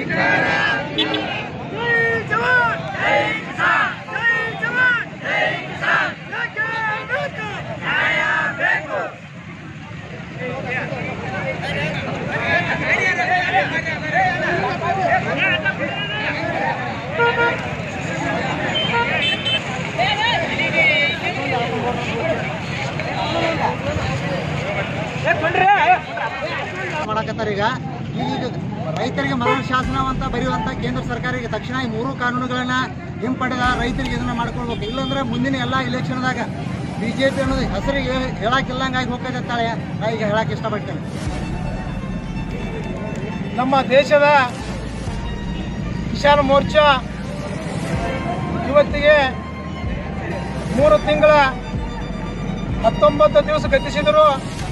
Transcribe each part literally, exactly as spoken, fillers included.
ಮಾಡಕತ್ತಾರೆ ಈಗ ಈಗ ರೈತರಿಗೆ ಮರಣ ಶಾಸನವಂತ ಬರೆಯುವಂತ ಕೇಂದ್ರ ಸರ್ಕಾರ ಈಗ ತಕ್ಷಣ ಈ ಮೂರು ಕಾನೂನುಗಳನ್ನ ಹಿಂಪಡೆದ ರೈತರಿಗೆ ಇದನ್ನ ಮಾಡ್ಕೊಳ್ಬೇಕು. ಇಲ್ಲಾಂದ್ರೆ ಮುಂದಿನ ಎಲ್ಲ ಇಲೆಕ್ಷನ್ದಾಗ ಬಿಜೆಪಿ ಅನ್ನೋದು ಹೆಸರಿಗೆ ಹೇಳಕ್ಕಿಲ್ಲಂಗಾಗಿ ಹೋಗ್ತದೆ ತಾಳೆ ನಾ ಈಗ ಹೇಳಕ್ ಇಷ್ಟಪಡ್ತೇನೆ. ನಮ್ಮ ದೇಶದ ಕಿಸಾನ್ ಮೋರ್ಚಾ ಇವತ್ತಿಗೆ ಮೂರು ತಿಂಗಳ ಹತ್ತೊಂಬತ್ತು ದಿವಸ ಗತಿಸಿದರು.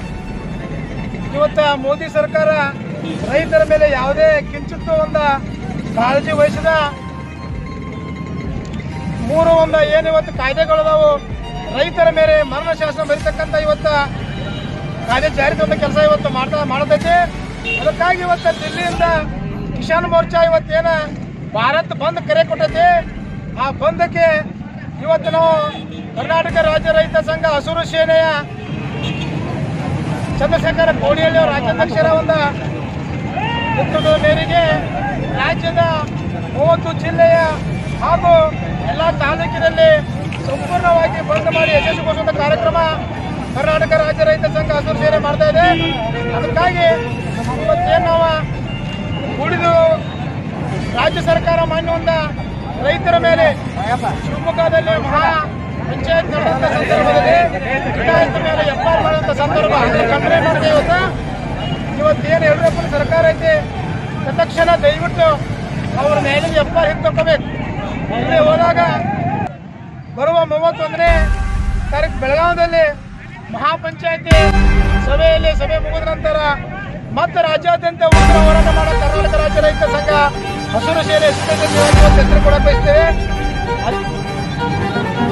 ಇವತ್ತ ಮೋದಿ ಸರ್ಕಾರ ರೈತರ ಮೇಲೆ ಯಾವುದೇ ಕಿಂಚಿತ್ತು ಒಂದು ಕಾಳಜಿ ವಹಿಸಿದ ಮೂರು ಒಂದು ಏನು ಇವತ್ತು ಕಾಯ್ದೆಗಳದಾವು ರೈತರ ಮೇಲೆ ಮರಣ ಶಾಸನ ಬರೀತಕ್ಕಂಥ ಇವತ್ತ ಕಾಯ್ದೆ ಜಾರಿ ತಂದ ಕೆಲಸ ಇವತ್ತು ಮಾಡ್ತಾ ಮಾಡತೈತಿ. ಅದಕ್ಕಾಗಿ ಇವತ್ತು ದಿಲ್ಲಿಯಿಂದ ಕಿಸಾನ್ ಮೋರ್ಚಾ ಇವತ್ತೇನ ಭಾರತ್ ಬಂದ್ ಕರೆ ಕೊಟ್ಟೈತಿ. ಆ ಬಂದಕ್ಕೆ ಇವತ್ತು ನಾವು ಕರ್ನಾಟಕ ರಾಜ್ಯ ರೈತ ಸಂಘ ಹಸಿರು ಸೇನೆಯ ಚಂದ್ರಶೇಖರ ಕೋಡಿಹಳ್ಳಿ ಅವರ ರಾಜ್ಯಾಧ್ಯಕ್ಷರ ಒಂದು ನೇತೃತ್ವದ ಮೇರೆಗೆ ರಾಜ್ಯದ ಮೂವತ್ತು ಜಿಲ್ಲೆಯ ಹಾಗೂ ಎಲ್ಲ ತಾಲೂಕಿನಲ್ಲಿ ಸಂಪೂರ್ಣವಾಗಿ ಬಂದ್ ಮಾಡಿ ಯಶಸ್ವಿಗೊಳಿಸುವಂತ ಕಾರ್ಯಕ್ರಮ ಕರ್ನಾಟಕ ರಾಜ್ಯ ರೈತ ಸಂಘ ಹಸಿರು ಸೇನೆ ಮಾಡ್ತಾ ಇದೆ. ಅದಕ್ಕಾಗಿ ಇವತ್ತೇನು ನಾವು ಉಳಿದು ರಾಜ್ಯ ಸರ್ಕಾರ ಮಾನ್ಯ ಒಂದು ರೈತರ ಮೇಲೆ ಶಿವಮೊಗ್ಗದಲ್ಲಿ ಮಹಾ ಪಂಚಾಯತ್ ನಡೆದಂತ ಸಂದರ್ಭದಲ್ಲಿ ರೈತರ ಮೇಲೆ ಎಫ್ಐಆರ್ ಮಾಡುವಂತ ಸಂದರ್ಭ ಕಂಪ್ಲೇಂಟ್ ಮಾಡಿದೆ. ಇವತ್ತು ಇವತ್ತೇನು ಯಡಿಯೂರಪ್ಪನ ಸರ್ಕಾರ ಐತಿ ತಕ್ಷಣ ದಯವಿಟ್ಟು ಅವ್ರ ಮೇಲೆ ಎಫ್ಐಆರ್ ಹಿಂತಕೋಬೇಕು. ಇಲ್ಲಿ ಹೋದಾಗ ಬರುವ ಮೂವತ್ತೊಂದನೇ ತಾರೀಕು ಬೆಳಗಾವಿಯಲ್ಲಿ ಮಹಾ ಪಂಚಾಯತಿ ಸಭೆಯಲ್ಲಿ ಸಭೆ ಮುಗಿದ ನಂತರ ಮತ್ತೆ ರಾಜ್ಯಾದ್ಯಂತ ಉಗ್ರ ಹೋರಾಟ ಮಾಡೋ ಕರ್ನಾಟಕ ರಾಜ್ಯ ರೈತ ಸಂಘ ಹಸಿರು ಸೇನೆ ಎಚ್ಚರಿಕೆ ಕೊಡಕ್ಕೆ ಬಯಸ್ತೇವೆ.